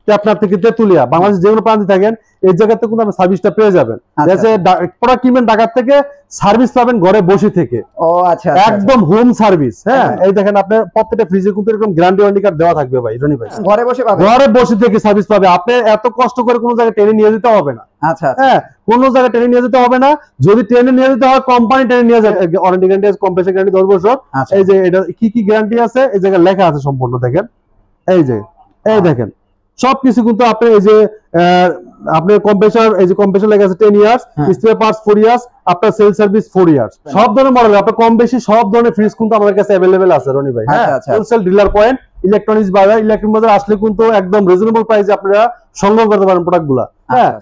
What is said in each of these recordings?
আপনার থেকে তেতুলিয়া বাংলাদেশ যে কোনো প্রান্তে থাকেন এই জায়গাতে কিন্তু আপনি সার্ভিসটা পেয়ে যাবেন। প্রোডাক্ট কিনবেন ঢাকার থেকে, সার্ভিস পাবেন ঘরে বসে থেকে। ও আচ্ছা, একদম হোম সার্ভিস। হ্যাঁ, এই দেখেন আপনার প্রত্যেকটা ফ্রিজে কিন্তু এরকম গ্যারান্টি ওয়ারেন্টি কার্ড দেওয়া থাকবে ভাই রনি ভাই। ঘরে বসে পাবেন, ঘরে বসে থেকে সার্ভিস পাবে। আপনি এত কষ্ট করে কোনো জায়গায় ট্রেনে নিয়ে যেতে হবে না। আচ্ছা, হ্যাঁ, কোনো জায়গায় ট্রেনে নিয়ে যেতে হবে না। যদি ট্রেনে নিয়ে যেতে হয় কোম্পানি ট্রেনে নিয়ে যাবে। ওয়ারেন্টি গ্যারান্টি আছে, কম্প্রেসার গ্যারান্টি 10 বছর। এই যে এটা কি কি গ্যারান্টি আছে এই জায়গায় লেখা আছে সম্পূর্ণ দেখেন। এই যে এই দেখেন সবকিছু কিন্তু আপনি এই যে আপনার কম্প্রেসার, এই যে কম্প্রেসার লেখা আছে 10 ইয়ার্স, স্পেয়ার পার্টস 4 ইয়ার্স, আপনার সেল সার্ভিস 4 ইয়ার্স। সব ধরনের মডেল আপনার কম বেশি সব ধরনের ফ্রিজ কিন্তু আমাদের কাছে अवेलेबल আছে রনি ভাই। হ্যাঁ, হোলসেল ডিলার পয়েন্ট ইলেকট্রনিক্স বাজার। ইলেকট্রনিক বাজার আসলে কিন্তু একদম রিজনেবল প্রাইসে আপনারা সংগ্রহ করতে পারেন প্রোডাক্টগুলো। হ্যাঁ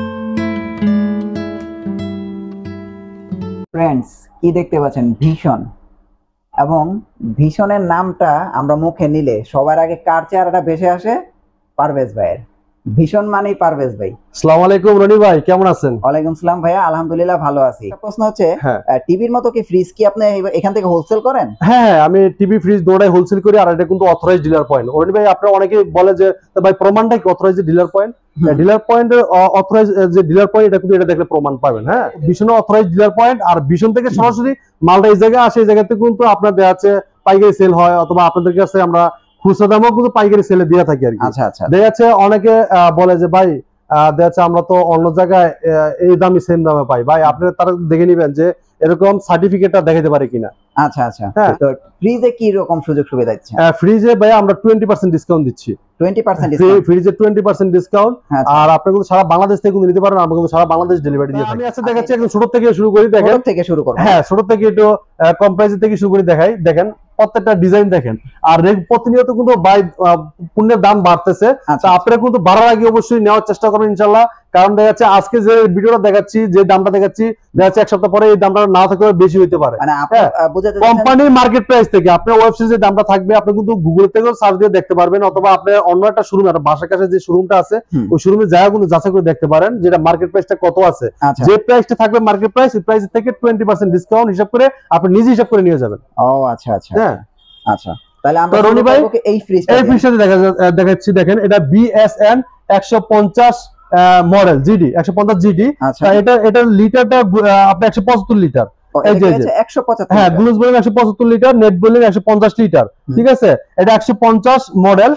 ফ্রেন্ডস, কি দেখতে পাচ্ছেন ভীষণ, এবং ভীষণের নামটা আমরা মুখে নিলে সবার আগে কার চেহারাটা ভেসে আসে? পারভেজ ভাইয়ের। ভীষণ মানেই পারভেজ ভাই। আসসালামু আলাইকুম রনি ভাই, কেমন আছেন? ওয়ালাইকুম সালাম ভাইয়া, আলহামদুলিল্লাহ ভালো আছি। প্রশ্ন হচ্ছে টিভির মতো কি ফ্রিজ কি আপনি এখান থেকে হোলসেল করেন? হ্যাঁ, আমি টিভি ফ্রিজ দুটোই হোলসেল করি, আর এটা কিন্তু অথরাইজড ডিলার পয়েন্ট। রনি ভাই, আপনারা অনেকে বলে যে ভাই প্রমাণটা কি অথরাইজড ডিলার পয়েন্ট? ডিলার পয়েন্টের অথরাইজ যে ডিলার পয়েন্ট এটা কিন্তু এটা দেখলে প্রমাণ পাবেন। হ্যাঁ, ভীষণ অথরাইজড ডিলার পয়েন্ট। আর ভীষণ থেকে সরাসরি মালটা এই জায়গায় আসে, এই জায়গাতে কিন্তু আপনার দেখা যাচ্ছে পাইকারি সেল হয়, অথবা আপনাদের কাছে আমরা খুচরা দামও কিন্তু পাইকারি সেলে দিয়ে থাকি আর কি। আচ্ছা আচ্ছা, দেখা যাচ্ছে অনেকে বলে যে ভাই দেখা যাচ্ছে আমরা তো অন্য জায়গায় এই দামই সেম দামে পাই। ভাই আপনারা তারা দেখে নিবেন যে এরকম সার্টিফিকেটটা দেখাতে পারে কিনা। আচ্ছা আচ্ছা, তো ফ্রিজে কি রকম সুযোগ সুবিধা দিচ্ছেন? ফ্রিজে ভাই আমরা 20% ডিসকাউন্ট দিচ্ছি। 20% ডিসকাউন্ট? ফ্রিজে 20% ডিসকাউন্ট। আর আপনি কিন্তু সারা বাংলাদেশ থেকে কিন্তু নিতে পারেন, আমরা কিন্তু সারা বাংলাদেশ ডেলিভারি দিয়ে থাকি। আমি আচ্ছা দেখাচ্ছি একদম ছোট থেকে শুরু করি। দেখেন ছোট থেকে শুরু করব। হ্যাঁ, ছোট থেকে একটু কম প্রাইস থেকে শুরু করে দেখাই। দেখেন প্রত্যেকটা ডিজাইন দেখেন, আর প্রতিনিয়ত কিন্তু পণ্যের দাম বাড়তেছে। আপনারা কিন্তু বাড়ার আগে অবশ্যই নেওয়ার চেষ্টা করবেন ইনশাআল্লাহ। কারণ দেখা যাচ্ছে আজকে যে ভিডিওটা দেখাচ্ছি, যে দামটা দেখাচ্ছি, দেখা যাচ্ছে এক সপ্তাহ পরে এই দামটা না থাকলে বেশি হইতে পারে। মানে কোম্পানির মার্কেট প্রাইস থেকে আপনার ওয়েবসাইটে যে দামটা থাকবে আপনি কিন্তু গুগল থেকেও সার্চ দিয়ে দেখতে পারবেন, অথবা আপনি অন্য একটা শোরুম, একটা বাসার কাছে যে শোরুমটা আছে ওই শোরুমে জায়গা কিন্তু যাচাই করে দেখতে পারেন যেটা মার্কেট প্রাইসটা কত আছে। যে প্রাইসটা থাকবে মার্কেট প্রাইস, ওই প্রাইস থেকে 20% ডিসকাউন্ট হিসাব করে আপনি নিজে হিসাব করে নিয়ে যাবেন। ও আচ্ছা আচ্ছা, হ্যাঁ আচ্ছা। তাহলে আমরা রনি ভাই এই ফ্রিজটা দেখাচ্ছি। দেখেন এটা BSN 150 মডেল জিডি 150 জিডি। এটা লিটারটা আপনি 175 লিটার। এই যে 175, হ্যাঁ, গ্লুজ বলেন 175 লিটার, নেট বলেন 150 লিটার। ঠিক আছে, এটা 150 মডেল,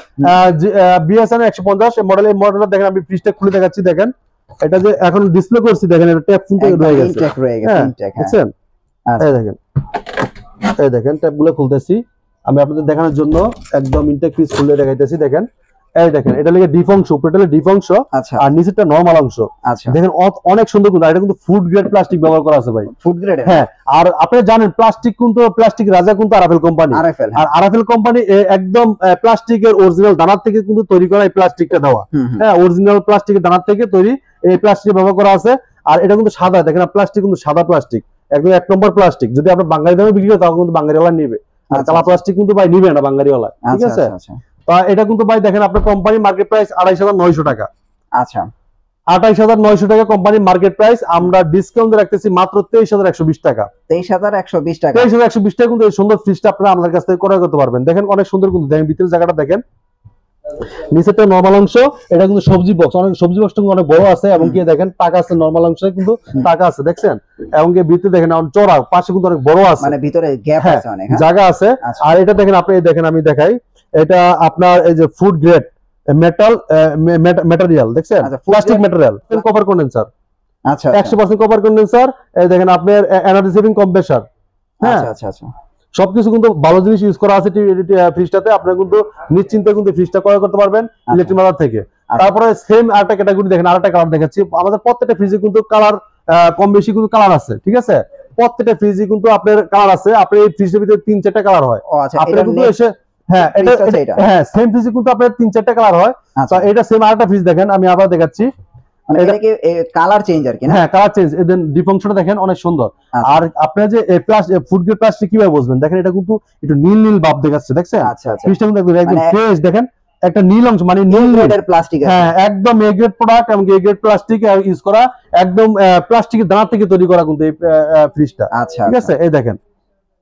BSN 150 মডেল। এই মডেলটা দেখেন, আমি ফ্রিজটা খুলে দেখাচ্ছি। দেখেন এটা যে এখন ডিসপ্লে করছি, দেখেন এটা ট্যাপ কিন্তু রয়ে গেছে। দেখছেন? এই দেখেন, এই দেখেন ট্যাপগুলো খুলতেছি আমি আপনাদের দেখানোর জন্য। একদম ইনটেক ফ্রিজ খুলে দেখাইতেছি। দেখেন এই দেখেন, এটা লাগে ডিপ অংশ, উপরে ডিপ অংশ আর নিচেরটা নরমাল অংশ। দেখেন অনেক সুন্দর, কিন্তু এটা কিন্তু ফুড গ্রেড প্লাস্টিক ব্যবহার করা আছে ভাই। Food grade? হ্যাঁ। আর আপনারা জানেন প্লাস্টিক কিন্তু প্লাস্টিক রাজা কিন্তু আরএফএল কোম্পানি। আর আরএফএল কোম্পানি একদম প্লাস্টিকের অরিজিনাল দানার থেকে কিন্তু তৈরি করা এই প্লাস্টিকটা দেওয়া। হ্যাঁ, অরিজিনাল প্লাস্টিকের দানার থেকে তৈরি এই প্লাস্টিক ব্যবহার করা আছে। আর এটা কিন্তু সাদা, দেখেন প্লাস্টিক কিন্তু সাদা প্লাস্টিক, একদম 1 নম্বর প্লাস্টিক। যদি আপনি বাঙালি দামে বিক্রি করেন তাহলে কিন্তু বাঙালিওয়ালা নিবে, আর কালা প্লাস্টিক কিন্তু ভাই নিবে না বাঙালিওয়ালা। ঠিক আছে, তা এটা কিন্তু ভাই দেখেন আপনার কোম্পানি মার্কেট প্রাইস 28,900 টাকা। আচ্ছা, 28,900 টাকা কোম্পানি মার্কেট প্রাইস। আমরা ডিসকাউন্ট রাখতেছি মাত্র 23,120 টাকা। 23,120 টাকা। 23,120 টাকা কিন্তু এই সুন্দর ফ্রিজটা আপনারা আমাদের কাছ থেকে ক্রয় করতে পারবেন। দেখেন অনেক সুন্দর, কিন্তু দেখেন ভিতরের জায়গাটা দেখেন, নিচেরটা নরমাল অংশ। এটা কিন্তু সবজি বক্স, অনেক সবজি বক্সটা অনেক বড় আছে, এবং কি দেখেন টাকা আছে নরমাল অংশে কিন্তু টাকা আছে, দেখছেন? এবং কি ভিতরে দেখেন চড়া, পাশে কিন্তু অনেক বড় আছে, মানে ভিতরে গ্যাপ আছে, অনেক জায়গা আছে। আর এটা দেখেন আপনি, দেখেন আমি দেখাই, এটা আপনার এই যে ফুড গ্রেড মেটাল ম্যাটেরিয়াল, দেখছেন? Plastic material, copper condenser. আচ্ছা, 100% কপার কন্ডেন্সার। এই দেখেন আপনার এনার্জি সেভিং কম্প্রেসার। হ্যাঁ আচ্ছা আচ্ছা, সবকিছু কিন্তু ভালো জিনিস ইউজ করা আছে ফ্রিজটাতে। আপনারা কিন্তু নিশ্চিন্তে কিন্তু ফ্রিজটা ক্রয় করতে পারবেন ইলেকট্রিক বাজার থেকে। তারপরে সেম আরেকটা ক্যাটাগরি দেখেন, আরেকটা কালার দেখাচ্ছি। আমাদের প্রত্যেকটা ফ্রিজে কিন্তু কালার কম বেশি কিন্তু কালার আছে। ঠিক আছে, প্রত্যেকটা ফ্রিজে কিন্তু আপনার কালার আছে। আপনার এই ফ্রিজের ভিতরে 3-4টা কালার হয়। আপনারা কিন্তু এসে হ্যাঁ, এটা হ্যাঁ সেম ফ্রিজে কিন্তু আপনার 3-4টা কালার হয়। তো এটা সেম আরেকটা ফ্রিজ দেখেন, আমি আবার দেখাচ্ছি। এটা কি কালার চেঞ্জ আর কি? হ্যাঁ, কালার চেঞ্জ। এদের ডিপ অংশটা দেখেন অনেক সুন্দর। আর আপনারা যে ফুড গ্রেড প্লাস্টিক কিভাবে বুঝবেন, দেখেন এটা কিন্তু একটু নীল নীল ভাব দেখাচ্ছে, দেখছেন? আচ্ছা আচ্ছা, ফ্রিজটা কিন্তু একদম ফ্রেশ। দেখেন একটা নীল অংশ, মানে নীল গ্রেডের প্লাস্টিক। হ্যাঁ, একদম এ গ্রেড প্রোডাক্ট, এবং এ গ্রেড প্লাস্টিক ইউজ করা, একদম প্লাস্টিকের দানা থেকে তৈরি করা কিন্তু এই ফ্রিজটা। আচ্ছা, ঠিক আছে। এই দেখেন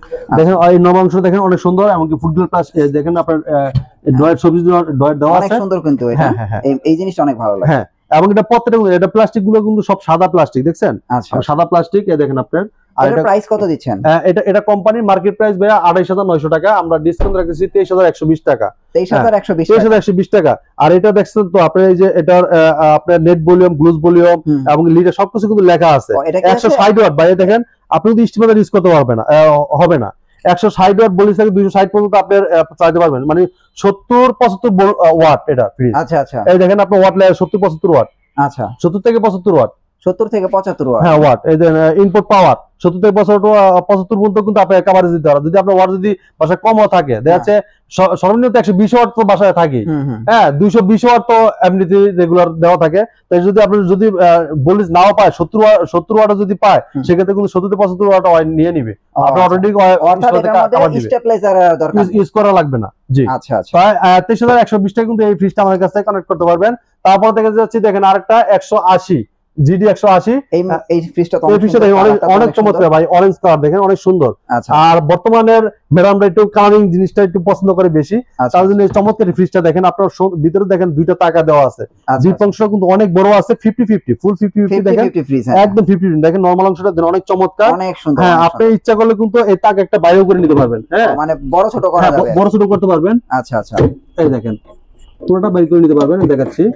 দেখেন এই নবাংশ দেখেন অনেক সুন্দর, এমনকি ফুড গ্রেড প্লাস দেখেন আপনার ডয়ের সবজি ডয়ের দেওয়া আছে, অনেক সুন্দর কিন্তু এটা। এই জিনিসটা অনেক ভালো লাগে। হ্যাঁ, এবং এটা প্রত্যেকটা এটা প্লাস্টিক গুলো কিন্তু সব সাদা প্লাস্টিক, দেখছেন সাদা প্লাস্টিক। এই দেখেন আপনার, আর এটা প্রাইস কত দিচ্ছেন? এটা কোম্পানির মার্কেট প্রাইস ভাইয়া 28900 টাকা, আমরা ডিসকাউন্ট রাখতেছি 23120 টাকা। 23120 টাকা। আর এটা দেখছেন তো আপনি এই যে এটা আপনার নেট ভলিউম, গ্লুজ ভলিউম এবং লিটার সবকিছু কিন্তু লেখা আছে। 160 ওয়াট ভাই, দেখেন আপনি যদি স্টিমার ইউজ করতে পারবেন না, হবে না। 160 ওয়াট বলি থেকে 260 পর্যন্ত আপনি চালাতে পারবেন, মানে 70-75 ওয়াট এটা ফ্রিজ। আচ্ছা আচ্ছা, এই দেখেন আপনার ওয়াট লাগে 70-75 ওয়াট। আচ্ছা, 70 থেকে 75 ওয়াট। 70 থেকে 75 ওয়াট, হ্যাঁ ওয়াট। এই যে ইনপুট পাওয়ার 70 থেকে 75 পর্যন্ত কিন্তু আপনি কভারেজ দিতে পারবেন। যদি আপনার ওয়াট যদি বাসায় কমও থাকে, দেখা যাচ্ছে সর্বনিম্ন 120 ওয়াট তো বাসায় থাকে, হ্যাঁ 220 ওয়াট তো এমনিতে রেগুলার দেওয়া থাকে। তাই যদি আপনি যদি ভোল্টেজ নাও পায় 70 ওয়াট যদি পায়, সেক্ষেত্রে কিন্তু 70 থেকে 75 ওয়াট নিয়ে নিবে। আপনি অলরেডি স্টেবিলাইজার দরকার ইউজ করা লাগবে না। জি আচ্ছা আচ্ছা। 23120 টাকা কিন্তু এই ফ্রিজটা আমাদের কাছে কানেক্ট করতে পারবেন। তারপর দেখা যাচ্ছে দেখেন আরেকটা 180 GD 180, এই ফ্রিজটা তো অনেক চমৎকার ভাই, অরেঞ্জ কালার দেখেন অনেক সুন্দর। আর বর্তমানের ম্যাডামরা একটু কালারিং জিনিসটা একটু পছন্দ করে বেশি, তার জন্য এই চমৎকার ফ্রিজটা দেখেন। আপনার ভিতরে দেখেন দুইটা টাকা দেওয়া আছে, জিপ অংশ কিন্তু অনেক বড় আছে, 50-50 ফুল 50-50 দেখেন, একদম 50-50 দেখেন। নরমাল অংশটা দেন অনেক চমৎকার, অনেক সুন্দর। হ্যাঁ, আপনি ইচ্ছা করলে কিন্তু এই টাকা একটা বাইরেও করে নিতে পারবেন, হ্যাঁ মানে বড় ছোট করা যাবে, বড় ছোট করতে পারবেন। আচ্ছা আচ্ছা, এই দেখেন পুরোটা বাইর করে নিতে পারবেন, দেখাচ্ছি।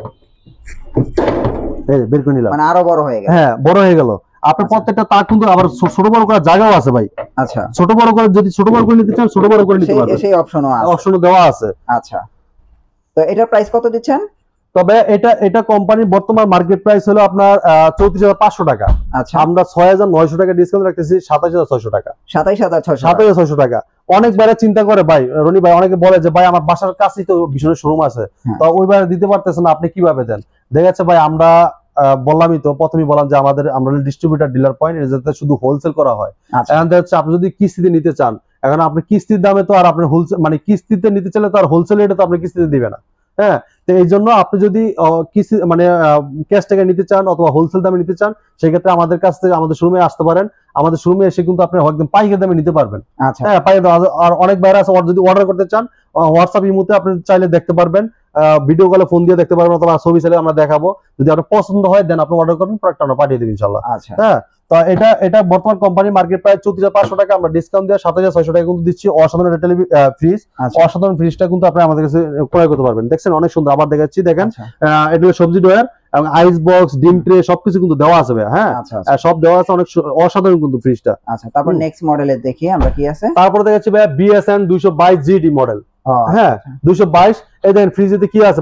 এই বের করে নিলাম, মানে আরো বড় হয়ে গেল। হ্যাঁ বড় হয়ে গেল। আপনার প্রত্যেকটা তার কিন্তু আবার ছোট বড় করার জায়গাও আছে ভাই। আচ্ছা, ছোট বড় করে যদি ছোট বড় করে নিতে চান ছোট বড় করে নিতে পারবেন, সেই অপশনও দেওয়া আছে। আচ্ছা, তো এটার প্রাইস কত দিচ্ছেন? তবে এটা কোম্পানির বর্তমান মার্কেট প্রাইস হলো আপনার 34500 টাকা। আচ্ছা, আমরা 6900 টাকা ডিসকাউন্ট রাখতেছি 27600 টাকা। 27600 টাকা। অনেক বাইরে চিন্তা করে ভাই, রনি ভাই অনেকে বলে যে ভাই আমার বাসার কাছেই তো ভীষণের শোরুম আছে, তো ওই বাইরে দিতে পারতেছেন না, আপনি কিভাবে দেন? দেখা যাচ্ছে ভাই আমরা বললামই তো, প্রথমেই বললাম যে আমরা ডিস্ট্রিবিউটর ডিলার পয়েন্ট, যাতে শুধু হোলসেল করা হয়। এখন দেখা যাচ্ছে আপনি যদি কিস্তিতে নিতে চান, এখন আপনি কিস্তির দামে তো আর আপনি হোলসেল মানে কিস্তিতে নিতে চাইলে তো আর হোলসেল রেটে তো আপনি কিস্তিতে দিবে না, হ্যাঁ। তো এই জন্য আপনি যদি কিস্তি মানে ক্যাশ টাকা নিতে চান অথবা হোলসেল দামে নিতে চান, সেক্ষেত্রে আমাদের কাছ থেকে আমাদের শোরুমে আসতে পারেন। আমাদের শোরুমে এসে কিন্তু আপনি একদম পাইকারি দামে নিতে পারবেন, হ্যাঁ পাইকারি। আর অনেক বাইরে আছে, যদি অর্ডার করতে চান হোয়াটসঅ্যাপ ইমোতে আপনি চাইলে দেখতে পারবেন, ভিডিও কলে ফোন দিয়ে দেখতে পারবেন, অথবা ছবি চাইলে আমরা দেখাবো। যদি আপনার পছন্দ হয় দেন আপনি অর্ডার করবেন, প্রোডাক্ট আমরা পাঠিয়ে দেব ইনশাআল্লাহ। হ্যাঁ, তো এটা বর্তমান কোম্পানি মার্কেট প্রাইস 34500 টাকা, আমরা ডিসকাউন্ট দিয়ে 7600 টাকা কিন্তু দিচ্ছি। অসাধারণ একটা ফ্রিজ, অসাধারণ ফ্রিজটা কিন্তু আপনি আমাদের কাছে ক্রয় করতে পারবেন। দেখছেন অনেক সুন্দর, আবার দেখাচ্ছি দেখেন, এটা সবজি ড্রয়ার এবং আইস বক্স, ডিম ট্রে সবকিছু কিন্তু দেওয়া আছে ভাই, হ্যাঁ সব দেওয়া আছে, অনেক অসাধারণ কিন্তু ফ্রিজটা। আচ্ছা, তারপর নেক্সট মডেলে দেখি আমরা কি আছে। তারপর দেখাচ্ছি ভাই BSN 222 GD মডেল, হ্যাঁ 222। এই দেখেন ফ্রিজেতে কি আছে,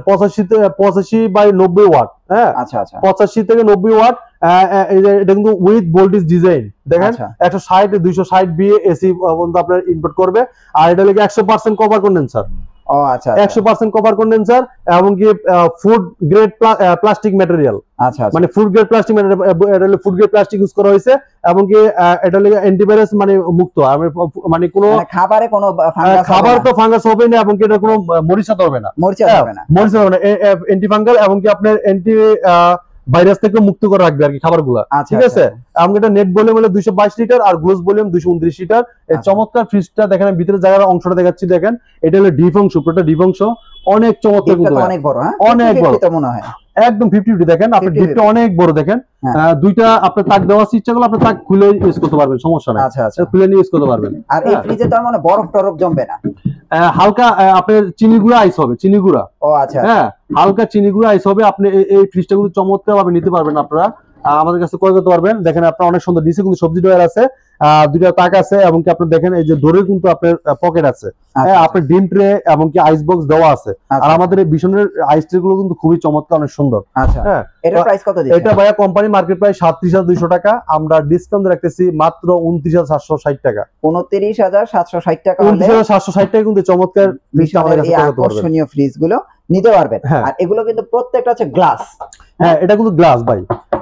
85/90 ওয়াট, হ্যাঁ 85 থেকে 90 ওয়াট। এটা কিন্তু উইথ ভোল্টেজ ডিজাইন দেখেন, 160 260 বিএ এসি পর্যন্ত আপনার ইনপুট করবে। আর এটা লাগে 100% কভার কন্ডেন্সার, 100% কভার কন্ডেন্সার, এবং কি ফুড গ্রেড প্লাস্টিক ম্যাটেরিয়াল, মানে food grade plastic material, food grade plastic use করা হয়েছে। এবং কি এটা লাগে অ্যান্টিভাইরাস মানে মুক্ত, মানে কোনো খাবারে কোনো খাবার তো ফাঙ্গাস হবে না, এবং কি এটা কোনো মরিচা ধরবে না, অ্যান্টি ফাঙ্গাল, এবং কি আপনার অ্যান্টি ভাইরাস থেকে মুক্ত করে রাখবে আর কি খাবারগুলো, ঠিক আছে। এবং এটা নেট ভলিউম হলো 222 লিটার আর গ্রোস ভলিউম 229 লিটার। এই চমৎকার ফ্রিজটা দেখেন, ভিতরে জায়গার অংশটা দেখাচ্ছি দেখেন, এটা হলো ডিপ অংশ, পুরোটা ডিপ অংশ, অনেক চমৎকার কিন্তু অনেক বড়, হ্যাঁ অনেক বড় মনে হয়, একদম 50-50 দেখেন, আপনি ডিপটা অনেক বড় দেখেন। দুইটা আপনার তাক দেওয়া আছে, ইচ্ছা করলে আপনি তাক খুলে ইউজ করতে পারবেন, সমস্যা নাই, খুলে নিয়ে ইউজ করতে পারবেন। আর এই ফ্রিজে তার মানে বরফ টরফ জমবে না, হালকা আপনার চিনি গুঁড়া আইস হবে, চিনি গুঁড়া, হ্যাঁ হালকা চিনি গুঁড়া আইস হবে। আপনি এই ফ্রিজটা কিন্তু চমৎকার ভাবে নিতে পারবেন, আপনারা আমাদের কাছে ক্রয় করতে পারবেন। দেখেন আপনার অনেক সুন্দর নিচে কিন্তু সবজি ড্রয়ার আছে, দুইটা তাক আছে, এবং কি আপনি দেখেন এই যে ডোরে কিন্তু আপনার পকেট আছে, হ্যাঁ আপনার ডিম ট্রে এবং কি আইস বক্স দেওয়া আছে। আর আমাদের এই ভীষণের আইস ট্রে গুলো কিন্তু খুবই চমৎকার, অনেক সুন্দর। হ্যাঁ, এটা প্রাইস কত দিচ্ছেন? এটা ভাইয়া কোম্পানি মার্কেট প্রাইস 37200 টাকা, আমরা ডিসকাউন্ট রাখতেছি মাত্র 29760 টাকা। 29760 টাকা, 29760 টাকা কিন্তু চমৎকার আমাদের কাছে আকর্ষণীয় ফ্রিজ গুলো নিতে পারবেন। আর এগুলো কিন্তু প্রত্যেকটা হচ্ছে গ্লাস, হ্যাঁ এটা কিন্তু গ্লাস ভাই,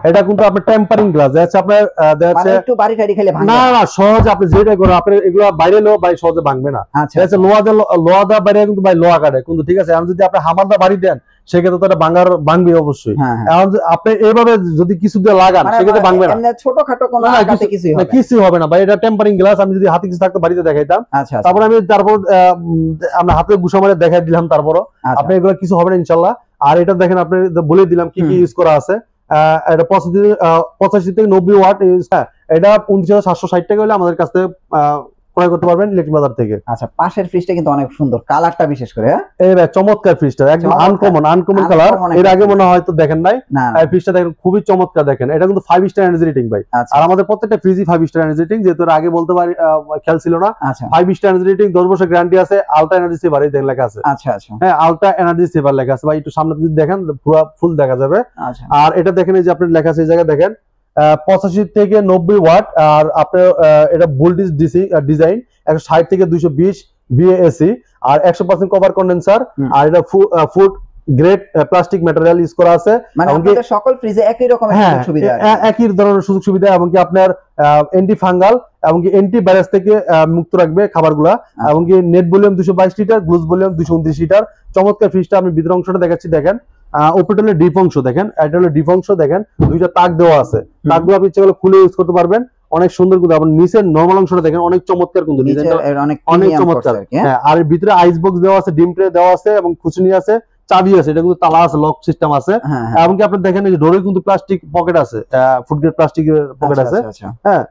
এটা কিন্তু আপনার টেম্পারিং গ্লাস আছে আপনার মানে একটু বাড়ি টাড়ি খেলে ভাঙবে না না সহজে আপনি যেটা করেন আপনি এগুলো বাইরে লো ভাই সহজে ভাঙবে না। আচ্ছা আছে লোহা দা বাইরে কিন্তু ভাই লোহা কাটে কিন্তু ঠিক আছে, এখন যদি আপনি হামার দা বাড়ি দেন সেক্ষেত্রে তো এটা ভাঙবে অবশ্যই। এখন আপনি এইভাবে যদি কিছু দিয়ে লাগান সেক্ষেত্রে ভাঙবে না, ছোটখাটো কোনো আঘাতে কিছু হবে না ভাই। এটা টেম্পারিং গ্লাস, আমি যদি হাতে কিছু থাকতো বাড়িতে দেখাইতাম। তারপর আমরা হাতে গুছা মারে দেখাই দিলাম, তারপরও আপনি এগুলো কিছু হবে না ইনশাল্লাহ। আর এটা দেখেন আপনি বলে দিলাম কি কি ইউজ করা আছে। এটা 85 থেকে 90 ওয়াট, এটা 29,760 টাকা হলে আমাদের কাছ থেকে ক্রয় করতে পারবেন ইলেকট্রিক বাজার থেকে। আচ্ছা, পাশের ফ্রিজটা কিন্তু অনেক সুন্দর, কালারটা বিশেষ করে এই ভাই চমৎকার ফ্রিজটা, একদম আনকমন কালার, এর আগে মনে হয় তো দেখেন নাই। এই ফ্রিজটা দেখেন খুবই চমৎকার, দেখেন এটা কিন্তু 5 স্টার এনার্জি রেটিং ভাই। আর আমাদের প্রত্যেকটা ফ্রিজই 5 স্টার এনার্জি রেটিং, যেহেতু আগে বলতে পারি খেয়াল ছিল না। 5 স্টার এনার্জি রেটিং, 10 বছর গ্যারান্টি আছে, আলট্রা এনার্জি সেভার এই দেখেন লেখা আছে। আচ্ছা আচ্ছা, হ্যাঁ আলট্রা এনার্জি সেভার লেখা আছে ভাই, একটু সামনে যদি দেখেন পুরো ফুল দেখা যাবে। আর এটা দেখেন এই যে আপনি লেখা আছে এই জায়গায় দেখেন 85 থেকে 90 ওয়াট, আর আপনার এটা ভোল্টেজ ডিজাইন 160 থেকে 220 VAC, আর 100% কভার কন্ডেন্সার, আর এটা food grade plastic material use করা আছে। মানে আপনাদের সকল ফ্রিজে একই রকমের সুযোগ সুবিধা আছে, একই ধরনের সুযোগ সুবিধা, এবং কি আপনার অ্যান্টি ফাঙ্গাল এবং কি অ্যান্টি ভাইরাস থেকে মুক্ত রাখবে খাবারগুলা, এবং কি net volume 222 litre, gross volume 229 litre. চমৎকার ফ্রিজটা আমি ভিতর অংশটা দেখাচ্ছি, দেখেন উপরে হলো ডিপ অংশ, দেখেন এটা হলো ডিপ অংশ, দেখেন দুইটা তাক দেওয়া আছে, তাকগুলো আপনি ইচ্ছা করলে খুলে ইউজ করতে পারবেন, অনেক সুন্দর। কিন্তু আপনার নিচের নরমাল অংশটা দেখেন অনেক চমৎকার, কিন্তু অনেক চমৎকার। হ্যাঁ, আর ভিতরে আইস বক্স দেওয়া আছে, ডিম ট্রে দেওয়া আছে, এবং খুচনি আছে, চাবি আছে, এটা কিন্তু তালা আছে, লক সিস্টেম আছে। এবং কি আপনি দেখেন এই যে ডোরে কিন্তু প্লাস্টিক পকেট আছে, ফুড গ্রেড প্লাস্টিকের পকেট আছে। হ্যাঁ,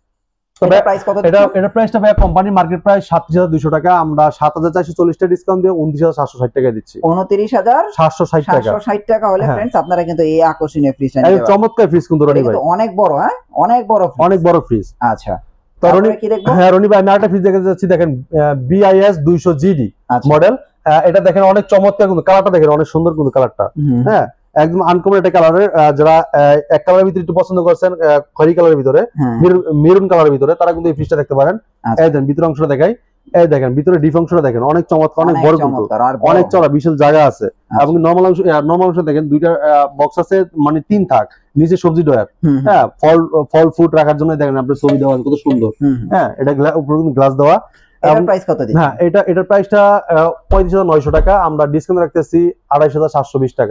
এটা প্রাইসটা ভাই কোম্পানি মার্কেট প্রাইস 37,200 টাকা, আমরা 7,440 টাকা ডিসকাউন্ট দিয়ে 29,760 টাকা দিচ্ছি। 29,760 টাকা 760 টাকা হলে फ्रेंड्स আপনারা কিন্তু এই আকর্ষণীয় ফ্রিজটা নিতে পারবেন। চমৎকার ফ্রিজ কিন্তু রনি ভাই, অনেক বড়, হ্যাঁ অনেক বড় ফ্রিজ। আচ্ছা, তো রনি কি দেখবো? হ্যাঁ রনি ভাই, আমি আরেকটা ফ্রিজ দেখতে যাচ্ছি, দেখেন BIS 200GD মডেল। এটা দেখেন অনেক চমৎকার, কিন্তু কালারটা দেখেন অনেক সুন্দর, কিন্তু কালারটা হ্যাঁ একদম আনকমন একটা কালারের। যারা এক কালারের ভিতরে একটু পছন্দ করছেন, খয়েরি কালারের ভিতরে, মেরুন কালারের ভিতরে, তারা কিন্তু এই ফ্রিজটা দেখতে পারেন। এই দেখেন ভিতর অংশটা দেখাই, এই দেখেন ভিতরে ডিপ অংশটা দেখেন অনেক চমৎকার, অনেক বড়, কিন্তু অনেক চড়া, বিশাল জায়গা আছে। এবং নরমাল অংশ দেখেন দুইটা বক্স আছে, মানে 3 থাক, নিচে সবজি ডয়ার, হ্যাঁ ফল ফুড রাখার জন্য দেখেন আপনার ছবি দেওয়া কত সুন্দর। হ্যাঁ, এটা উপরে গ্লাস দেওয়া। এটার প্রাইস কত দিচ্ছেন? হ্যাঁ, এটার প্রাইসটা 35,900 টাকা, আমরা ডিসকাউন্ট রাখতেছি 28,720 টাকা।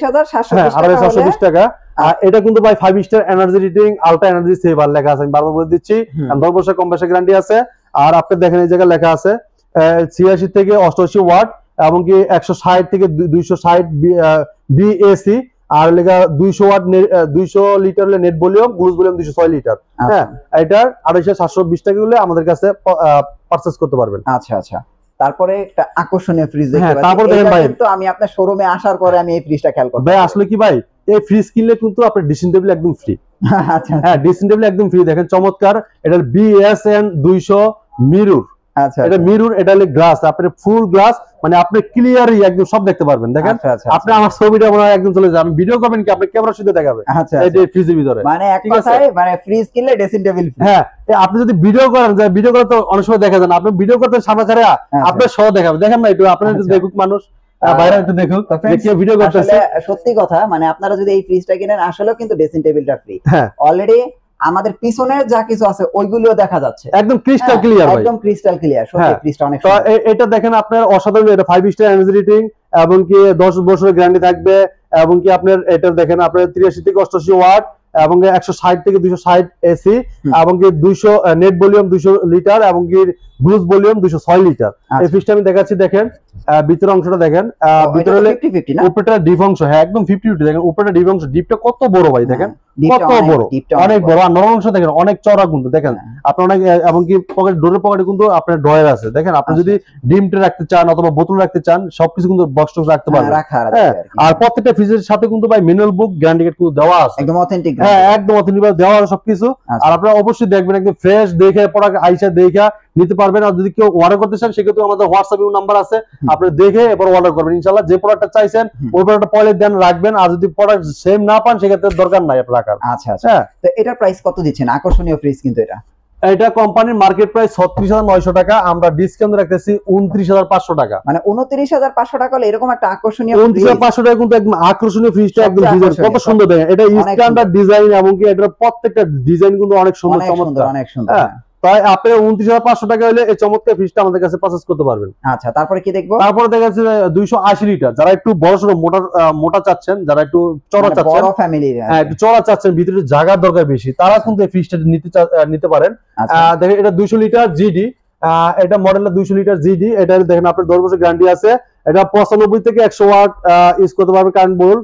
28,720 টাকা। আর এটা কিন্তু ভাই 5 star energy rating, ultra energy saver লেখা আছে, আমি বারবার বলে দিচ্ছি। 10 বছর কম বেশি গ্যারান্টি আছে। আর আপনি দেখেন এই জায়গায় লেখা আছে 86 থেকে 88 ওয়াট, এবং কি 160 থেকে 260 BAC, আর লেখা 200 watt 200 litre net volume, gross volume 206 litre. হ্যাঁ, এটার 28,720 টাকা হলে আমাদের কাছে পারচেজ করতে পারবেন। আচ্ছা আচ্ছা, তারপরে একটা আকর্ষণীয় ফ্রিজ দেখতে পাচ্ছি। তারপর দেখেন ভাই, কিন্তু আমি আপনার শোরুমে আসার পরে আমি এই ফ্রিজটা খেয়াল করব ভাই, আসলে কি ভাই, এই ফ্রিজ কিনলে কিন্তু আপনার ড্রেসিং টেবিল একদম ফ্রি। আচ্ছা, হ্যাঁ ড্রেসিং টেবিল একদম ফ্রি, দেখেন চমৎকার। এটা BSN 200 মিরর। আচ্ছা, এটা মিরর, এটা হলো গ্লাস, আপনি ফুল গ্লাস, মানে আপনি ক্লিয়ারলি একদম সব দেখতে পারবেন। দেখেন আপনি আমার ছবিটা মনে হয় একদম চলে যায়, আমি ভিডিও করবেন কি আপনি ক্যামেরার সাথে দেখাবেন। এই যে ফ্রিজের ভিতরে, মানে এক কথায় মানে ফ্রিজ কিনলে ড্রেসিং টেবিল। হ্যাঁ, আপনি যদি ভিডিও করেন, যে ভিডিও করে তো অনেক সময় দেখা যায় না, আপনি ভিডিও করতে সামনে ছাড়া আপনার সহ দেখাবেন। দেখেন না একটু আপনারা একটু দেখুক, মানুষ বাইরে একটু দেখুক যে ভিডিও করতেছে। সত্যি কথা, মানে আপনারা যদি এই ফ্রিজটা কিনেন আসলেও কিন্তু ড্রেসিং টেবিলটা ফ্রি। অলরেডি আমাদের পিছনে যা কিছু আছে ওইগুলোও দেখা যাচ্ছে, একদম ক্রিস্টাল ক্লিয়ার ভাই, একদম ক্রিস্টাল ক্লিয়ার। সত্যি ফ্রিজটা অনেক সুন্দর। এটা দেখেন আপনার অসাধারণ, এটা 5 স্টার এনার্জি রেটিং, এবং কি 10 বছরের গ্যারান্টি থাকবে, এবং কি আপনার এটা দেখেন আপনার 83 থেকে 88 ওয়াট, এবং 160 থেকে 260 AC, এবং কি 200 নেট ভলিউম 200 লিটার, এবং কি গ্লুজ ভলিউম 206 লিটার। এই ফ্রিজটা আমি দেখাচ্ছি, দেখেন ভিতর অংশটা দেখেন, ভিতরে উপরেটা ডিপ অংশ, হ্যাঁ একদম 50-50, দেখেন উপরেটা ডিপ অংশ, ডিপটা কত বড় ভাই, দেখেন কত বড়, অনেক বড়। আর নরম অংশ দেখেন অনেক চড়া, কিন্তু দেখেন আপনার অনেক, এমনকি পকেট ডোরের পকেটে কিন্তু আপনার ড্রয়ার আছে, দেখেন আপনি যদি ডিম ট্রে রাখতে চান অথবা বোতল রাখতে চান, সবকিছু কিন্তু বক্স রাখতে পারবেন। আর প্রত্যেকটা ফ্রিজের সাথে কিন্তু ভাই ম্যানুয়াল বুক, গ্যারান্টি কার্ড কিন্তু দেওয়া আছে, একদম অথেন্টিক। হ্যাঁ, একদম অথেন্টিক দেওয়া আছে সবকিছু। আর আপনারা অবশ্যই দেখবেন, একদম ফ্রেশ দেখে প্রোডাক্ট আইসা দেখে নিতে পারবেন। আর যদি কেউ অর্ডার করতে চান, সেক্ষেত্রে আমাদের হোয়াটসঅ্যাপ নাম্বার আছে, আপনি দেখে এরপর অর্ডার করবেন। ইনশাআল্লাহ যে প্রোডাক্টটা চাইছেন ওই প্রোডাক্টটা পরে দেন রাখবেন, আর যদি প্রোডাক্ট সেম না পান সেক্ষেত্রে দরকার নাই আপনার রাখার। আচ্ছা আচ্ছা, তো এটার প্রাইস কত দিচ্ছেন? আকর্ষণীয় ফ্রিজ কিন্তু এটা এটা কোম্পানির মার্কেট প্রাইস ৩৬৯০০ টাকা, আমরা ডিসকাউন্ট রাখতেছি ২৯৫০০ টাকা। মানে ২৯৫০০ টাকা হলে এরকম একটা আকর্ষণীয় ২৯৫০০ টাকা কিন্তু একদম আকর্ষণীয় ফ্রিজটা, একদম ডিজাইন কত সুন্দর দেখেন, এটা স্ট্যান্ডার্ড ডিজাইন এবং কি এটার প্রত্যেকটা ডিজাইন কিন্তু অনেক সুন্দর, চমৎকার, অনেক সুন্দর। তাই আপনি ২৯৫০০ টাকা হলে এই চমৎকার ফ্রিজটা আমাদের কাছে পারচেজ করতে পারবেন। আচ্ছা, তারপরে কি দেখবো? তারপরে দেখা যাচ্ছে ২৮০ লিটার, যারা একটু বড় সড়ো মোটা চাচ্ছেন, যারা একটু চড়া চাচ্ছেন, বড় ফ্যামিলি, একটু চড়া চাচ্ছেন, ভিতরে জায়গার দরকার বেশি, তারা কিন্তু এই ফ্রিজটা নিতে পারেন। দেখেন এটা ২০০ লিটার জিডি, এটা মডেলটা ২০০ লিটার জিডি, এটা দেখেন আপনার ১০ বছর গ্যারান্টি আছে। এটা ৯৫ থেকে ১০০ ওয়াট ইউজ করতে পারবে, কারেন্ট বল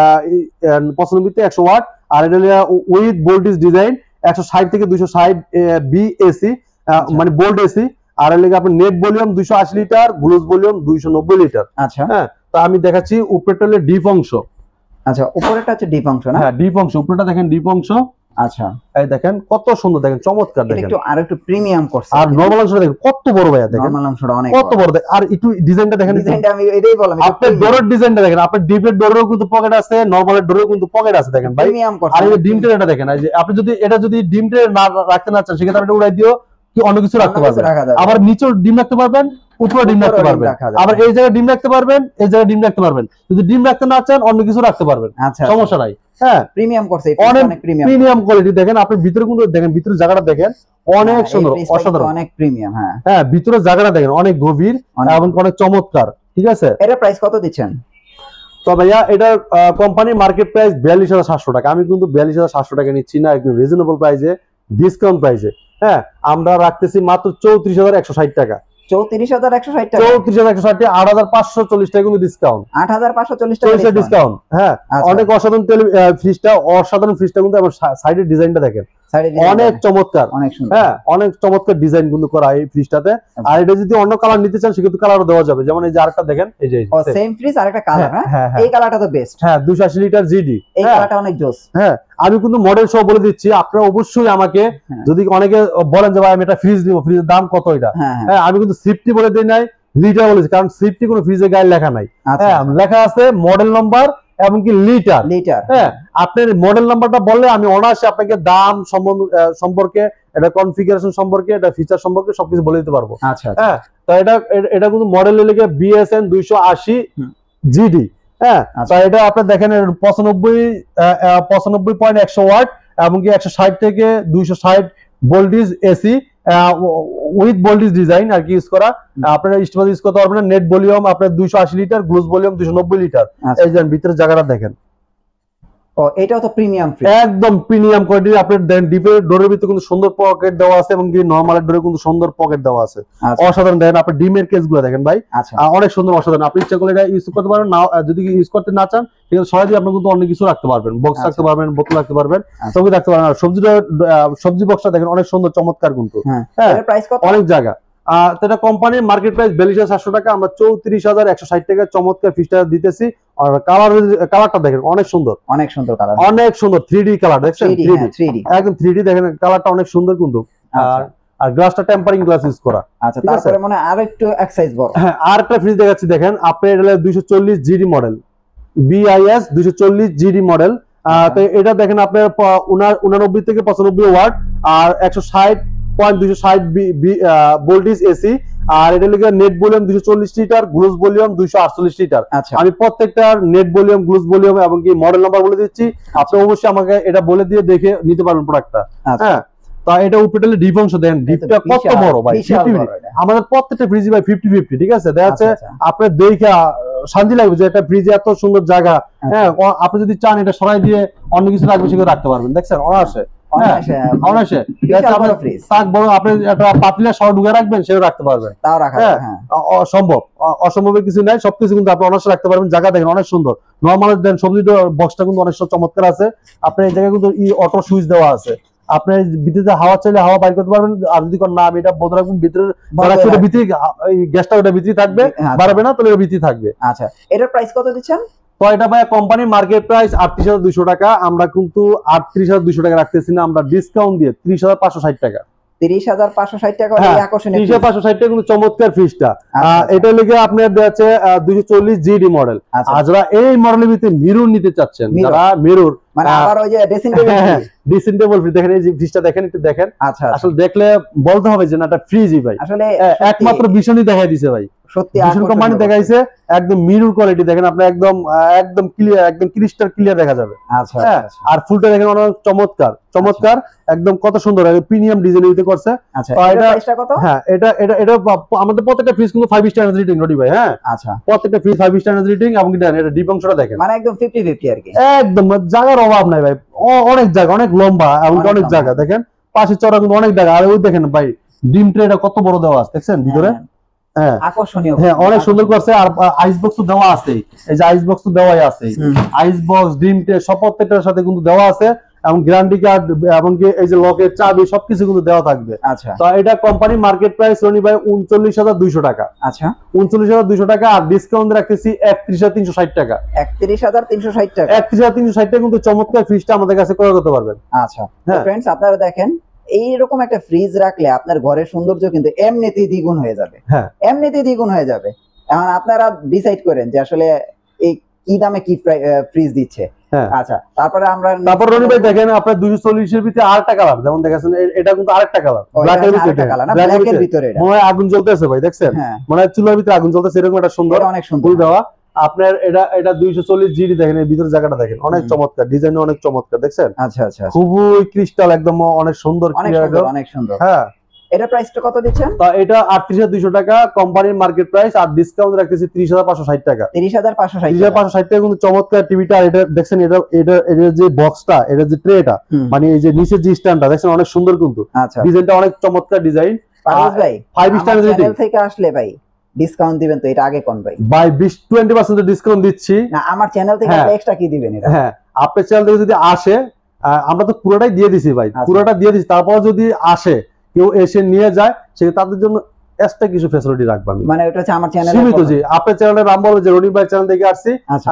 ৯৫ থেকে ১০০ ওয়াট। আর এটা উইথ ভোল্টেজ ডিজাইন ১৬০ থেকে ২৬০ বিএসি, মানে বোল্ট এসি। আর এর লাগে আপনার net volume ২৮০ litre, gross volume ২৯০ litre. আচ্ছা, হ্যাঁ, তো আমি দেখাচ্ছি উপরেরটা হলো ডিপ অংশ। আচ্ছা, উপরেরটা হচ্ছে ডিপ অংশ না? হ্যাঁ, ডিপ অংশ, উপরেরটা দেখেন ডিপ অংশ। আচ্ছা, এই দেখেন কত সুন্দর, দেখেন চমৎকার, দেখেন একটু আর একটু প্রিমিয়াম করছে। আর নরমাল অংশটা দেখেন কত বড় ভাইয়া, দেখেন নরমাল অংশটা অনেক কত বড়, আর একটু ডিজাইনটা দেখেন, ডিজাইনটা আমি এটাই বললাম, আপনার ডোরের ডিজাইনটা দেখেন, আপনার ডিপের ডোরেরও কিন্তু পকেট আছে, নরমালের ডোরেরও কিন্তু পকেট আছে, দেখেন ভাই। প্রিমিয়াম করছে। আর এই ডিম ট্রেটা দেখেন, এই যে আপনি যদি এটা যদি ডিম ট্রে না রাখতে না চান, সেক্ষেত্রে এটা উড়াই দিও কি অন্য কিছু রাখতে পারবেন। আবার নিচেও ডিম রাখতে পারবেন, উপরে ডিম রাখতে পারবেন, আবার এই জায়গায় ডিম রাখতে পারবেন, এই জায়গায় ডিম রাখতে পারবেন। যদি ডিম রাখতে না চান অন্য কিছু রাখতে পারবেন, সমস্যা নাই। হ্যাঁ, প্রিমিয়াম করছে, অনেক প্রিমিয়াম কোয়ালিটি। দেখেন আপনি ভিতরে কিন্তু দেখেন, ভিতরে জায়গাটা দেখেন অনেক সুন্দর, অসাধারণ, অনেক প্রিমিয়াম। হ্যাঁ, হ্যাঁ, ভিতরে জায়গাটা দেখেন অনেক গভীর এবং অনেক চমৎকার। ঠিক আছে, এটা প্রাইস কত দিচ্ছেন? তো ভাইয়া এটা কোম্পানির মার্কেট প্রাইস ৪২৭০০ টাকা, আমি কিন্তু ৪২৭০০ টাকা নিচ্ছি না, একদম রিজনেবল প্রাইসে, ডিসকাউন্ট প্রাইসে। হ্যাঁ, আমরা রাখতেছি মাত্র ৩৪১৬০ টাকা। ৩৪১৬০ টাকা, ৩৪১৬০ টাকা, ৮৫৪০ টাকা কিন্তু ডিসকাউন্ট, ৮৫৪০ টাকা ডিসকাউন্ট। হ্যাঁ, অনেক অসাধারণ ফ্রিজটা, অসাধারণ ফ্রিজটা কিন্তু আমার সাইডের ডিজাইনটা দেখেন অনেক চমৎকার, অনেক সুন্দর। হ্যাঁ, অনেক চমৎকার ডিজাইন কিন্তু করা এই ফ্রিজটাতে। আর এটা যদি অন্য কালার নিতে চান সেক্ষেত্রে কালারও দেওয়া যাবে, যেমন এই যে আরেকটা দেখেন, এই যে সেম ফ্রিজ আরেকটা কালার। হ্যাঁ, এই কালারটা তো বেস্ট। হ্যাঁ, ২৮০ লিটার জিডি, এই কালারটা অনেক জোস। হ্যাঁ, আমি কিন্তু মডেল সহ বলে দিচ্ছি, আপনারা অবশ্যই আমাকে যদি অনেকে বলেন যে ভাই আমি একটা ফ্রিজ নিব, ফ্রিজের দাম কত এটা, হ্যাঁ, আমি কিন্তু সিফটি বলে দিই নাই, লিটার বলেছি, কারণ সিফটি কোনো ফ্রিজের গায়ে লেখা নাই। হ্যাঁ, লেখা আছে মডেল নাম্বার এবং কি লিটার। হ্যাঁ, আপনার মডেল নাম্বারটা বললে আমি অনায়াসে আপনাকে দাম সম্পর্কে, এটা কনফিগারেশন সম্পর্কে, এটা ফিচার সম্পর্কে সবকিছু বলে দিতে পারবো। হ্যাঁ, তো এটা কিন্তু মডেল লেগে বিএসএন ২৮০ জিডি। হ্যাঁ, তো এটা আপনার দেখেন ৯৫.১০০ ওয়াট এবং কি ১৬০ থেকে ২৬০ voltage AC with voltage design আর কি ইউজ করা। আপনারা স্টিমার ইউজ করতে পারবেন। নেট ভলিউম আপনার ২৮০ লিটার, গ্লুজ ভলিউম ২৯০ লিটার। এই যে ভিতরে জায়গাটা দেখেন, ও এটাও তো প্রিমিয়াম ফ্রিজ, একদম প্রিমিয়াম কোয়ালিটি। আপনার দেন ডিপের ডোরের ভিতরে কিন্তু সুন্দর পকেট দেওয়া আছে এবং কি নরমালের ডোরে কিন্তু সুন্দর পকেট দেওয়া আছে, অসাধারণ। দেখেন আপনি ডিমের কেসগুলো দেখেন ভাই, অনেক সুন্দর, অসাধারণ। আপনি ইচ্ছা করলে এটা ইউজ করতে পারেন, না যদি ইউজ করতে না চান সেক্ষেত্রে সহজেই আপনি কিন্তু অনেক কিছু রাখতে পারবেন, বক্স রাখতে পারবেন, বোতল রাখতে পারবেন, সবই রাখতে পারবেন। আর সবজি বক্সটা দেখেন অনেক সুন্দর, চমৎকার কিন্তু। হ্যাঁ, অনেক জায়গা। এটা কোম্পানির মার্কেট প্রাইস ৪২৭০০ টাকা, আমরা ৩৪১৬০ টাকা চমৎকার ফ্রিজটা দিতেছি। আর কালারটা দেখেন অনেক সুন্দর, অনেক সুন্দর কালার, অনেক সুন্দর 3D কালার, দেখছেন 3D একদম 3D দেখেন, কালারটা অনেক সুন্দর কিন্তু। আর গ্লাসটা টেম্পারিং গ্লাস ইউজ করা। আচ্ছা, তারপরে মানে আরেকটু এক সাইজ বড়। হ্যাঁ, আরেকটা ফ্রিজ দেখাচ্ছি, দেখেন আপনার এটা ২৪০ GD model, BIS ২৪০ GD model. তো এটা দেখেন আপনার 89 থেকে 95 ওয়াট আর ১৬০.২৬০ ভোল্টেজ এসি। আর এটা লিখে net volume ২৪০ litre, gross volume ২৪৮ litre. আমি প্রত্যেকটা নেট ভলিউম, গ্লুজ ভলিউম এবং কি মডেল নাম্বার বলে দিচ্ছি, আপনি অবশ্যই আমাকে এটা বলে দিয়ে দেখে নিতে পারবেন প্রোডাক্টটা। হ্যাঁ, তা এটা উপরে ডিপ অংশ দেখেন, ডিপটা কত বড় ভাই, আমাদের প্রত্যেকটা ফ্রিজ ভাই 50-50, ঠিক আছে। দেখা যাচ্ছে আপনার দেখে শান্তি লাগবে যে একটা ফ্রিজে এত সুন্দর জায়গা। হ্যাঁ, আপনি যদি চান এটা সরাই দিয়ে অন্য কিছু রাখবে, সেগুলো রাখতে পারবেন, দেখছেন অনায়াসে, অনায়াসে। আপনি একটা পাতিলা সহ ঢুকে রাখবেন, সেও রাখতে পারবেন, অসম্ভব, অসম্ভবের কিছু নাই, সবকিছু কিন্তু আপনি অনায়াসে রাখতে পারবেন। জায়গা দেখেন অনেক সুন্দর, নরমাল দেন সবজি বক্সটা কিন্তু অনেক চমৎকার আছে। আপনার এই জায়গায় কিন্তু অটো সুইচ দেওয়া আছে, আপনার ভিতরে হাওয়া চাইলে হাওয়া বাইর করতে পারবেন। আর যদি না আমি এটা বলতে রাখবেন ভিতরে ভিতরে গ্যাসটা ওটা ভিতরে থাকবে, বাড়বে না, তাহলে ভিতরে থাকবে। আচ্ছা, এটার প্রাইস কত দিচ্ছেন? তো এটা ভাই কোম্পানির মার্কেট প্রাইস ৩৮২০০ টাকা, আমরা কিন্তু ৩৮২০০ টাকা রাখতেছি না, আমরা ডিসকাউন্ট দিয়ে ৩০৫৬০ টাকা। 30,560 টাকা হ্যাঁ, আকর্ষণীয় 30,560 টাকা কিন্তু চমৎকার ফ্রিজটা। এটা লিখে আপনার আছে 240 জিডি মডেল। আর যারা এই মডেলের ভিতরে মিরর নিতে চাচ্ছেন, যারা মিরর মানে আবার ওই যে ড্রেসিং টেবিল ফ্রিজ দেখেন, এই যে ফ্রিজটা দেখেন, একটু দেখেন। আসলে দেখলে বলতে হবে যে না এটা ফ্রিজই ভাই, আসলে একমাত্র ভীষণই দেখাই দিছে ভাই, সত্যি ভীষণ কোম্পানি দেখাইছে। একদম মিরর কোয়ালিটি দেখেন আপনি, একদম একদম ক্লিয়ার, একদম ক্রিস্টাল ক্লিয়ার দেখা যাবে। আর ফুলটা দেখেন অনেক চমৎকার চমৎকার, একদম কত সুন্দর প্রিমিয়াম ডিজাইন ইউজ করছে। হ্যাঁ, এটা এটা এটা আমাদের প্রত্যেকটা ফ্রিজ কিন্তু 5 স্টার এনার্জি রেটিং রডি ভাই। হ্যাঁ, প্রত্যেকটা ফ্রিজ 5 স্টার এনার্জি রেটিং। এবং এটা ডিপ অংশটা দেখেন, মানে একদম 50-50 আর কি, একদম জায়গার অভাব নাই ভাই, অনেক জায়গা, অনেক লম্বা এবং অনেক জায়গা দেখেন, পাশে চড়া কিন্তু অনেক জায়গা। আর ওই দেখেন ভাই ডিম ট্রেটা কত বড় দেওয়া আছে দেখছেন ভিতরে। হ্যাঁ, আকর্ষণীয়, হ্যাঁ অনেক সুন্দর করছে। আর আইস বক্স তো দেওয়া আছে, এই যে আইস বক্স তো দেওয়াই আছে, আইস বক্স ডিম ট্রে সব প্রত্যেকটার সাথে কিন্তু দেওয়া আছে, এবং গ্যারান্টি কার্ড এবং এই যে লকের চাবি সবকিছু কিন্তু দেওয়া থাকবে। তো এটা কোম্পানি মার্কেট প্রাইস রনি ভাই 39,200 টাকা। 39,200 টাকা। আর ডিসকাউন্ট রাখতেছি 31,360 টাকা। 31,360 টাকা, 31,360 টাকা কিন্তু চমৎকার ফ্রিজটা আমাদের কাছে ক্রয় করতে পারবেন। আচ্ছা ফ্রেন্ডস, আপনারা দেখেন এইরকম একটা ফ্রিজ রাখলে আপনার ঘরের সৌন্দর্য কিন্তু এমনিতেই দ্বিগুণ হয়ে যাবে। হ্যাঁ, এমনিতেই দ্বিগুণ হয়ে যাবে। এখন আপনারা ডিসাইড করেন যে আসলে এই কি দামে কি ফ্রিজ দিচ্ছে। আচ্ছা, তারপর রনি ভাই দেখেন আপনার 240 এর ভিতরে আরেকটা কালার, যেমন দেখেন এটা কিন্তু আরেকটা কালার, ব্ল্যাকের ভিতরে মনে হয় আগুন জ্বলতেছে ভাই, দেখছেন মনে হয় চুলার ভিতরে আগুন জ্বলতেছে, এরকম একটা সুন্দর, অনেক সুন্দর দেওয়া আপনার। এটা 240 জিডি দেখেন, এর ভিতরে জায়গাটা দেখেন অনেক চমৎকার, ডিজাইন অনেক চমৎকার দেখছেন। আচ্ছা, খুবই ক্রিস্টাল, একদম অনেক সুন্দর, অনেক সুন্দর। হ্যাঁ, এটা প্রাইসটা কত দিচ্ছেন? তো এটা 38,200 টাকা কোম্পানির মার্কেট প্রাইস, আর ডিসকাউন্ট রাখতেছি 30,560 টাকা। 30,560 টাকা কিন্তু চমৎকার টিভিটা। এটা দেখছেন, এটা যে বক্সটা, এটা যে ট্রেটা, মানে এই যে নিচের যে স্ট্যান্ডটা দেখছেন অনেক সুন্দর কিন্তু, ডিজাইনটা অনেক চমৎকার ডিজাইন। ভাই 5 স্টার রেটিং থেকে আসলে ভাই ডিসকাউন্ট দিবেন তো, এটা আগে কোন ভাই? ভাই 20% ডিসকাউন্ট দিচ্ছি। না, আমার চ্যানেল থেকে এক্সট্রা কি দিবেন এটা? হ্যাঁ, আপনার চ্যানেল থেকে যদি আসে, আমরা তো পুরোটাই দিয়ে দিছি ভাই, পুরোটা দিয়ে দিছি। তারপর যদি আসে কেউ এসে নিয়ে যায়, সে তাদের জন্য এক্সট্রা কিছু ফ্যাসিলিটি রাখবো আমি। মানে এটা হচ্ছে আমার চ্যানেলে সীমিত। জি, আপনার চ্যানেলের নাম বলবে যে রনি ভাই চ্যানেল থেকে আসছি,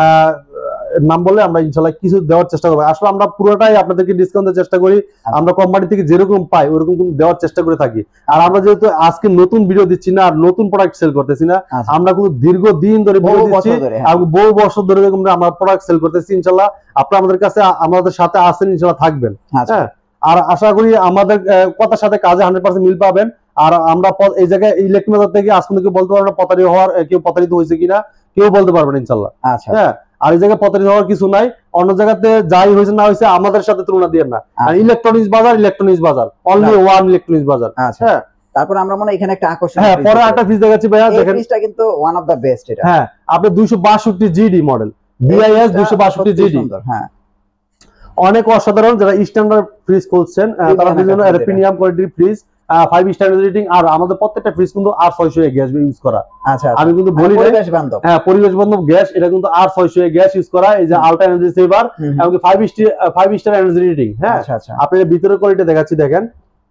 নাম বললে আমরা ইনশাআল্লাহ কিছু দেওয়ার চেষ্টা করব। আসলে আমরা পুরোটাই আপনাদেরকে ডিসকাউন্ট দেওয়ার চেষ্টা করি, আমরা কোম্পানি থেকে যেরকম পাই ওরকম কিন্তু দেওয়ার চেষ্টা করে থাকি। আর আমরা যেহেতু আজকে নতুন ভিডিও দিচ্ছি না, আর নতুন প্রোডাক্ট সেল করতেছি না, আমরা কিন্তু দীর্ঘদিন ধরে ভিডিও দিচ্ছি, আর বহু বছর ধরে আমরা প্রোডাক্ট সেল করতেছি। ইনশাআল্লাহ আপনারা আমাদের কাছে, আমাদের সাথে আসেন, ইনশাআল্লাহ থাকবেন। হ্যাঁ, আর আশা করি আমাদের কথার সাথে কাজে 100% মিল পাবেন। আর আমরা এই জায়গায় ইলেকট্রিক বাজার থেকে আজ পর্যন্ত বলতে পারবো না প্রতারিত হওয়ার, কেউ প্রতারিত হয়েছে কিনা কেউ বলতে পারবেন ইনশাআল্লাহ। হ্যাঁ, আর এই জায়গায় প্রতারিত হওয়ার কিছু নাই, অন্য জায়গাতে যাই হয়েছে না হয়েছে আমাদের সাথে তুলনা দিয়ে না। আর ইলেকট্রনিক্স বাজার অনলি ওয়ান ইলেকট্রনিক্স বাজার। হ্যাঁ, তারপর আমরা মনে এখানে একটা আকর্ষণ, হ্যাঁ পরে একটা ফ্রিজ দেখাচ্ছি ভাইয়া, দেখেন ফ্রিজটা কিন্তু ওয়ান অফ দা বেস্ট এটা। হ্যাঁ, আপনি 262 জিডি মডেল, বিআইএস 262 জিডি। হ্যাঁ, অনেক অসাধারণ। যারা স্ট্যান্ডার্ড ফ্রিজ খুঁজছেন তাদের জন্য এটা প্রিমিয়াম কোয়ালিটির ফ্রিজ, 5 স্টার রেটিং। আর আমাদের প্রত্যেকটা ফ্রিজ কিন্তু R600 গ্যাস ইউজ করা। আচ্ছা, আমি কিন্তু বলি পরিবেশ বান্ধব, হ্যাঁ পরিবেশ বান্ধব গ্যাস, এটা কিন্তু R600 গ্যাস ইউজ করা। এই যে আলট্রা এনার্জি সেভার এবং 5 স্টার এনার্জি রেটিং। হ্যাঁ, আচ্ছা, আপনি ভিতরের কোয়ালিটি দেখাচ্ছি, দেখেন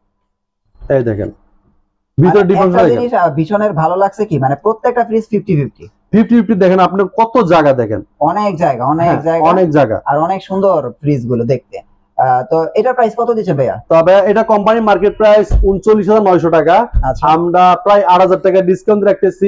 এই দেখেন ভিতর ডিফারেন্স দেখেন। ভীষণের ভালো লাগছে কি, মানে প্রত্যেকটা ফ্রিজ 50-50 দেখেন, আপনি কত জায়গা দেখেন, অনেক জায়গা আর অনেক সুন্দর ফ্রিজ গুলো দেখতে। তো এটার প্রাইস কত দিচ্ছে ভাইয়া? তবে এটা কোম্পানি মার্কেট প্রাইস 39,900 টাকা। আমরা প্রায় 8,000 টাকা ডিসকাউন্ট রাখতেছি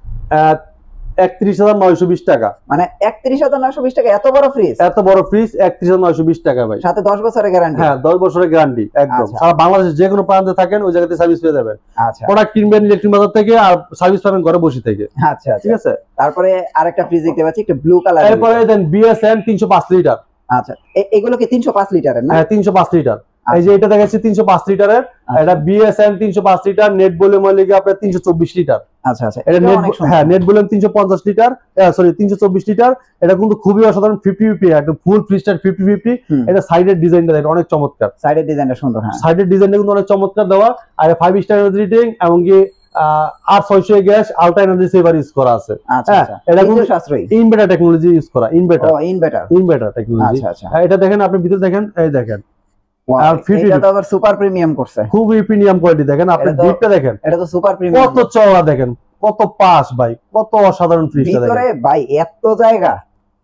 31,920 টাকা। মানে 31,920 টাকা এত বড় ফ্রিজ 31,920 টাকা ভাই, সাথে 10 বছরের গ্যারান্টি। হ্যাঁ, 10 বছরের গ্যারান্টি একদম। সারা বাংলাদেশে যে কোনো প্রান্তে থাকেন ওই জায়গাতে সার্ভিস পেয়ে যাবেন। আচ্ছা, প্রোডাক্ট কিনবেন ইলেকট্রিক বাজার থেকে, আর সার্ভিস পাবেন ঘরে বসে থেকে। আচ্ছা, ঠিক আছে। তারপরে আরেকটা ফ্রিজ দেখতে পাচ্ছি, একটা ব্লু কালার। এরপরে দেন বিএসএন 305 লিটার। আচ্ছা, এগুলো কি 305 লিটারের না? হ্যাঁ, 305 লিটার। এই যে এটা দেখাচ্ছি 305 লিটারের, এটা বিএসএন 305 লিটার, নেট ভলিউম হলো কি আপনার 324 লিটার। আচ্ছা, এটা নেট, হ্যাঁ net volume 350 litre, sorry 324 litre. এটা কিন্তু খুবই অসাধারণ, 50-50 একদম ফুল ফ্রিজটার 50-50। এটা সাইডের ডিজাইনটা দেখেন অনেক চমৎকার, সাইডের ডিজাইনটা সুন্দর। হ্যাঁ, সাইডের ডিজাইনটা কিন্তু অনেক চমৎকার দেওয়া। আর 5 স্টার রেটিং এবং কি R600 gas ultra energy saver use করা আছে। হ্যাঁ, এটা কিন্তু সাশ্রয়ী ইনভার্টার টেকনোলজি ইউজ করা, ইনভার্টার টেকনোলজি। এটা দেখেন, আপনি ভিতরে দেখেন, এই দেখেন এটা তো আবার সুপার প্রিমিয়াম করছে, খুবই প্রিমিয়াম কোয়ালিটি। দেখেন আপনি ডিপটা দেখেন, এটা তো সুপার প্রিমিয়াম, কত চওড়া দেখেন, কত পাশ ভাই, কত অসাধারণ ফ্রিজটা দেখেন ভিতরে ভাই, এত জায়গা।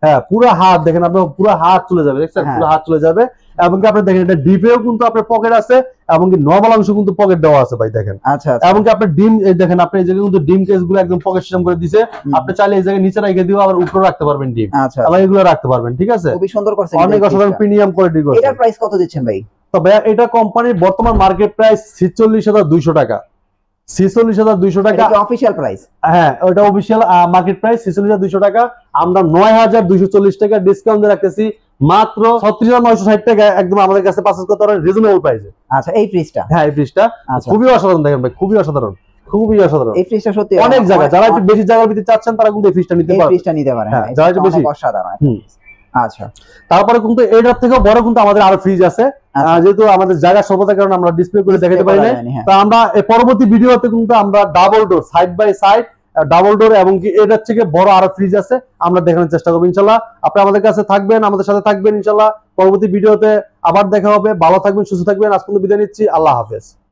হ্যাঁ পুরো হাত দেখেন, আপনার পুরো হাত চলে যাবে, দেখছেন পুরো হাত চলে যাবে। এবং কি আপনি দেখেন এটা ডিপেও কিন্তু আপনার পকেট আছে, এবং কি নরমাল অংশ কিন্তু পকেট দেওয়া আছে ভাই দেখেন। আচ্ছা এবং কি আপনি ডিম এই দেখেন, আপনি এই জায়গায় কিন্তু ডিম কেস গুলো একদম পকেট সিস্টেম করে দিয়েছে। আপনি চাইলে এই জায়গায় নিচে রেখে দিও, আবার উপরে রাখতে পারবেন ডিম, আবার এগুলো রাখতে পারবেন। ঠিক আছে, খুবই সুন্দর করছেন, অনেক অসাধারণ প্রিমিয়াম কোয়ালিটি করছেন। এটার প্রাইস কত দিচ্ছেন ভাই? তো ভাই এটা কোম্পানির বর্তমান মার্কেট প্রাইস 46,200 টাকা। 46,200 টাকা অফিশিয়াল প্রাইস। হ্যাঁ ওটা অফিশিয়াল মার্কেট প্রাইস 46,200 টাকা। আমরা 9,240 টাকা ডিসকাউন্ট দিয়ে রাখতেছি মাত্র 36,960 টাকা, একদম আমাদের কাছে পারচেজ করতে পারেন রিজনেবল প্রাইসে। আচ্ছা এই ফ্রিজটা, হ্যাঁ এই ফ্রিজটা খুবই অসাধারণ দেখেন ভাই, খুবই অসাধারণ, খুবই অসাধারণ। এই ফ্রিজটা সত্যি অনেক জায়গা, যারা একটু বেশি জায়গার ভিতরে চাচ্ছেন তারা কিন্তু এই ফ্রিজটা নিতে পারেন। এই ফ্রিজটা নিতে পারেন, হ্যাঁ যারা একটু বেশি অসাধারণ। আচ্ছা তারপরে কিন্তু এটার থেকেও বড় কিন্তু আমাদের আরো ফ্রিজ আছে, যেহেতু আমাদের জায়গা স্বল্পতার কারণে আমরা ডিসপ্লে করে দেখাতে পারি না। তো আমরা পরবর্তী ভিডিওতে কিন্তু আমরা double door side by side double door এবং কি এটার থেকে বড় আরো ফ্রিজ আছে, আমরা দেখানোর চেষ্টা করবো ইনশাল্লাহ। আপনি আমাদের কাছে থাকবেন, আমাদের সাথে থাকবেন ইনশাল্লাহ। পরবর্তী ভিডিওতে আবার দেখা হবে। ভালো থাকবেন, সুস্থ থাকবেন। আজ পর্যন্ত বিদায় নিচ্ছি, আল্লাহ হাফেজ।